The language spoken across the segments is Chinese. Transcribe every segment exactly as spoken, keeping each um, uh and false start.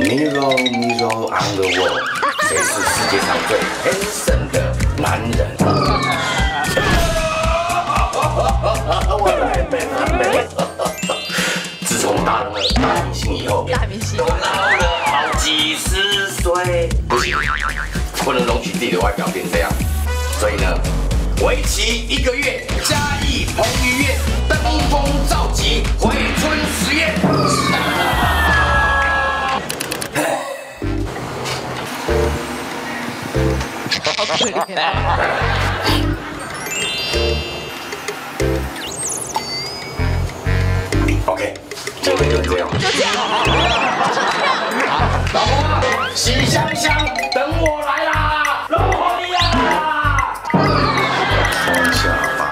Mirror Mirror on the wall， 谁是世界上最 handsome 的男人？我来背了背。自从当了大明星以后， 大明星都老了好几十岁，不行，不能容许自己的外表变这样。所以呢，为期一个月，嘉义彭于晏登峰造极，回春实验。 好可怜啊！ OK， 今天就这样。 就这样， 老婆，喜香香，等我来啦！老婆你呀！双下巴，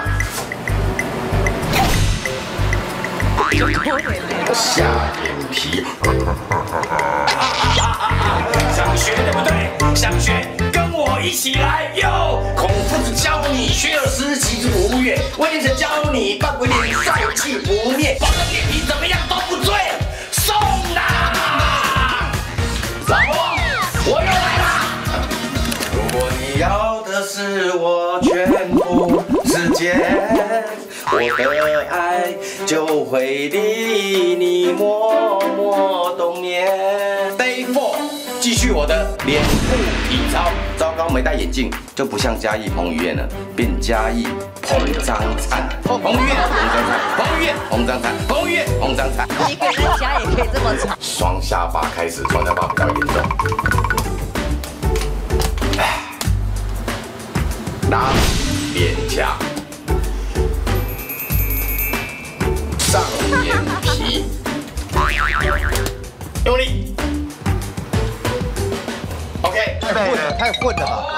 下眼皮。想学对不对？想学，跟我一起来哟！孔夫子教你学而时习之不悦，魏先生教你扮鬼脸帅气不灭，保证脸皮怎么样都不醉。送啦！老婆，我又来啦！如果你要的是我全部时间，我的爱就会离你默默动念。Day four。 继续我的脸部体操，糟糕，没戴眼镜就不像嘉义彭于晏了，变嘉义彭张灿。彭于晏，彭张灿，彭于晏，彭张灿，彭于晏，彭张灿。 一个人家也可以这么长。 双下巴开始，双下巴比较严重。拉脸颊，上眼皮，用力。 OK， 太混了，太混了吧！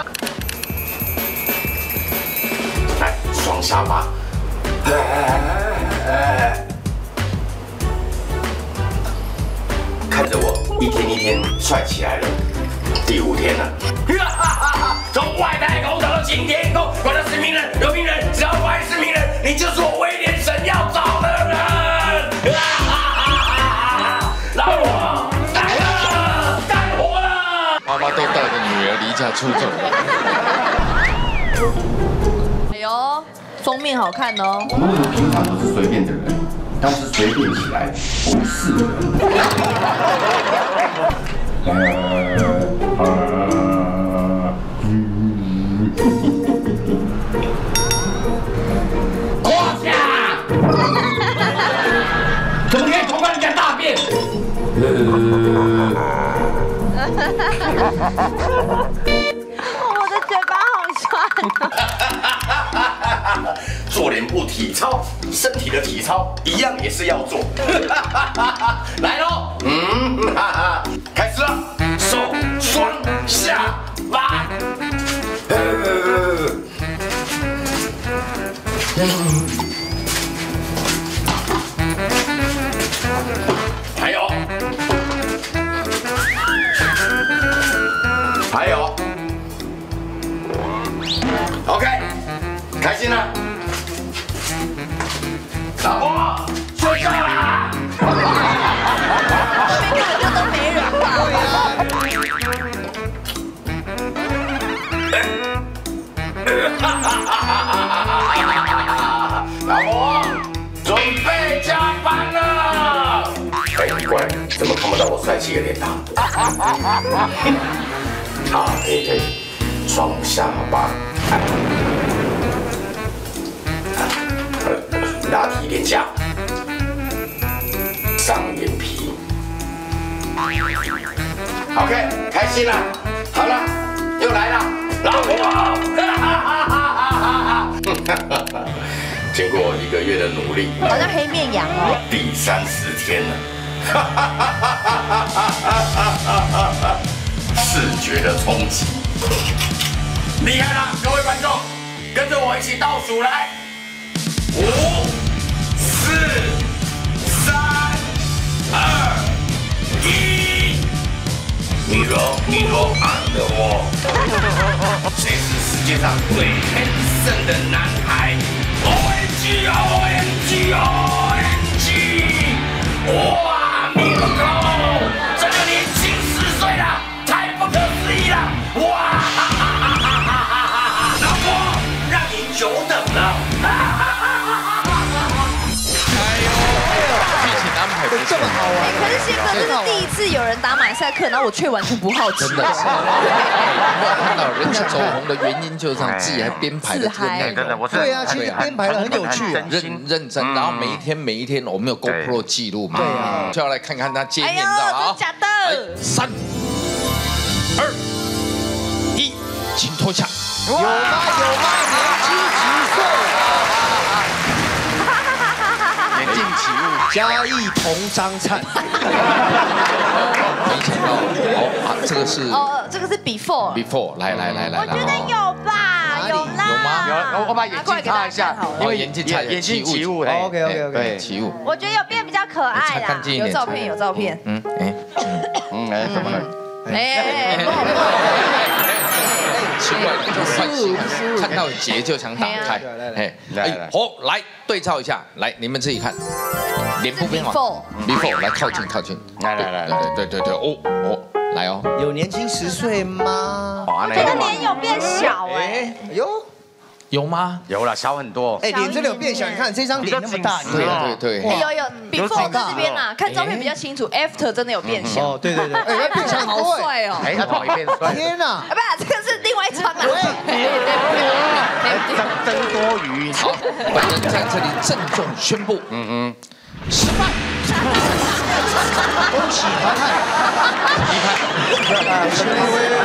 来，双下巴，看着我一天一天帅起来了。第五天了，从外太空找到擎天宫，管他是名人有名人，只要我还是名人，你就是我威廉神要找的人。老婆来了，干活了！ 妈妈都带着女儿离家出走了。 哎呦，封面好看哦。 我们平常都是随便的人，但是随便起来不是人。呃呃嗯，胯下，怎么可以偷看人家大便？ 我的嘴巴好酸。 做脸部体操，身体的体操一样也是要做。来喽，嗯，哈哈，开始了，手双下巴。还有，还有 ，OK， 开心了。老婆，睡觉啦！ 后面根本就都没人吧？ 老婆，准备加班了。哎，乖，怎么看不到我帅气的脸庞？好，可以可以，双下巴，拉提脸颊，上眼皮。OK， 开心了。好了，又来了，老婆。经过一个月的努力， 好像黑面羊哦。 第三十天了，视觉的冲击，厉害了，各位观众，跟着我一起倒数来，五、四、三、二、一。Mirror Mirror on the wall， 谁是世界上最 handsome 的男孩 ？O M G O M G O M G！ 哇 ，Mirror， 这个年轻。 宪哥这是第一次有人打马赛克，然后我却完全不好奇。 真的是，有没有看到人家走红的原因就是这样，自己还编排的这个内容。 对啊，其实编排的很有趣， 认认真，然后每一天每一天我们有 GoPro 记录嘛， 对啊， 就要来看看他接哎呦， 面照啊。 真假的？ 三、二、一，请脱下。 有吗？有吗？年轻十岁。 眼镜起雾， 嘉义同张灿， 没想到，哦啊，这个是哦，这个是 before。 before， 来来来来来， 我觉得有吧，有啦。 有吗？ 有，我我把眼镜擦一下， 因为眼镜擦眼镜起雾。 OK OK OK， 起雾。 我觉得有变比较可爱啦，有照片有照片。 嗯哎嗯哎，怎么了？ 哎，不好不好。 奇怪，你就快看到结就想打开，哎，哎，好，来对照一下，来你们自己看，脸部变化 ，before， 来靠近靠近， 来来来， 对对对对，哦哦，来哦， 有年轻十岁吗？ 我觉得脸有变小哎， 有有吗？ 有了，小很多。 哎，脸真的有变小，你看这张脸那么大， 对对对， 有有 before 在这边啦，看照片比较清楚 ，after 真的有变小。 哦，对对对，哎，变小好帅哦！ 哎，他跑一变帅。 天哪！ 啊，不，这个是另外一张啦。 真真多余。 好，本人在这里郑重宣布，嗯嗯，失败。 恭喜团派， 一派。